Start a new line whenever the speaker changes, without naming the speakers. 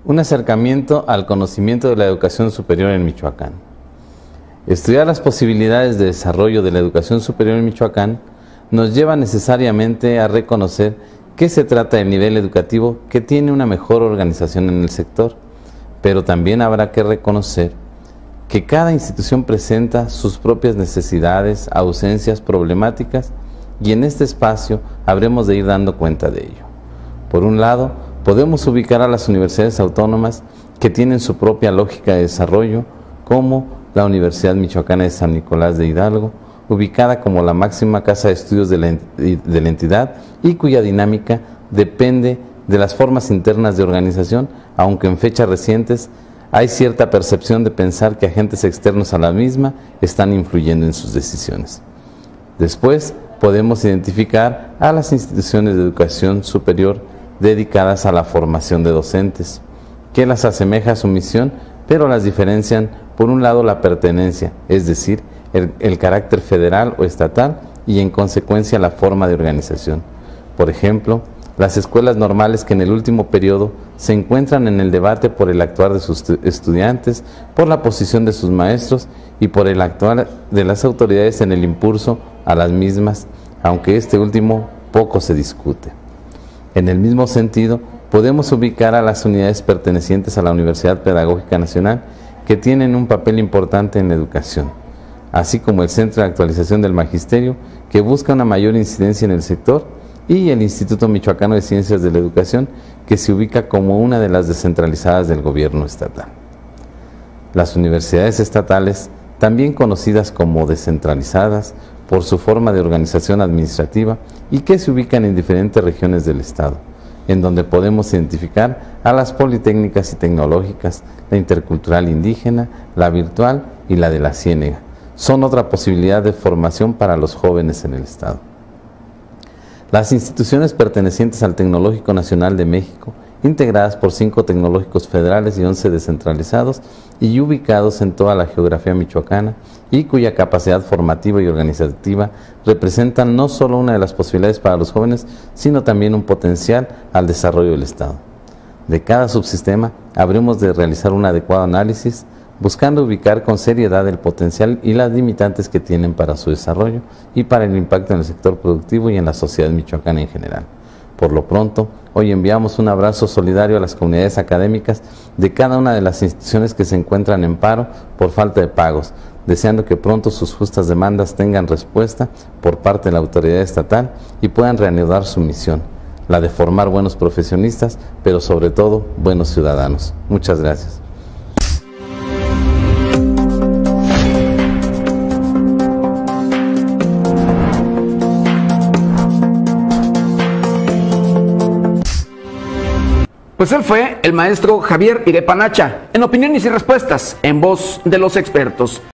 Un acercamiento al conocimiento de la educación superior en Michoacán. Estudiar las posibilidades de desarrollo de la educación superior en Michoacán nos lleva necesariamente a reconocer que se trata del nivel educativo que tiene una mejor organización en el sector, pero también habrá que reconocer que cada institución presenta sus propias necesidades, ausencias, problemáticas, y en este espacio habremos de ir dando cuenta de ello. Por un lado, podemos ubicar a las universidades autónomas que tienen su propia lógica de desarrollo, como la Universidad Michoacana de San Nicolás de Hidalgo, ubicada como la máxima casa de estudios de la entidad y cuya dinámica depende de las formas internas de organización, aunque en fechas recientes hay cierta percepción de pensar que agentes externos a la misma están influyendo en sus decisiones. Después, podemos identificar a las instituciones de educación superior dedicadas a la formación de docentes, que las asemeja a su misión, pero las diferencian por un lado la pertenencia, es decir, el carácter federal o estatal, y en consecuencia la forma de organización. Por ejemplo, las escuelas normales que en el último periodo se encuentran en el debate por el actuar de sus estudiantes, por la posición de sus maestros y por el actuar de las autoridades en el impulso a las mismas, aunque este último poco se discute. En el mismo sentido, podemos ubicar a las unidades pertenecientes a la Universidad Pedagógica Nacional que tienen un papel importante en la educación, así como el Centro de Actualización del Magisterio, que busca una mayor incidencia en el sector, y el Instituto Michoacano de Ciencias de la Educación, que se ubica como una de las descentralizadas del gobierno estatal. Las universidades estatales, también conocidas como descentralizadas por su forma de organización administrativa y que se ubican en diferentes regiones del estado, en donde podemos identificar a las politécnicas y tecnológicas, la intercultural indígena, la virtual y la de la Ciénega, son otra posibilidad de formación para los jóvenes en el estado. Las instituciones pertenecientes al Tecnológico Nacional de México, integradas por 5 tecnológicos federales y 11 descentralizados y ubicados en toda la geografía michoacana, y cuya capacidad formativa y organizativa representan no solo una de las posibilidades para los jóvenes, sino también un potencial al desarrollo del Estado. De cada subsistema habremos de realizar un adecuado análisis, buscando ubicar con seriedad el potencial y las limitantes que tienen para su desarrollo y para el impacto en el sector productivo y en la sociedad michoacana en general. Por lo pronto, hoy enviamos un abrazo solidario a las comunidades académicas de cada una de las instituciones que se encuentran en paro por falta de pagos, deseando que pronto sus justas demandas tengan respuesta por parte de la autoridad estatal y puedan reanudar su misión, la de formar buenos profesionistas, pero sobre todo buenos ciudadanos. Muchas gracias.
Pues él fue el maestro Javier Irepanacha, en opiniones y respuestas, en voz de los expertos.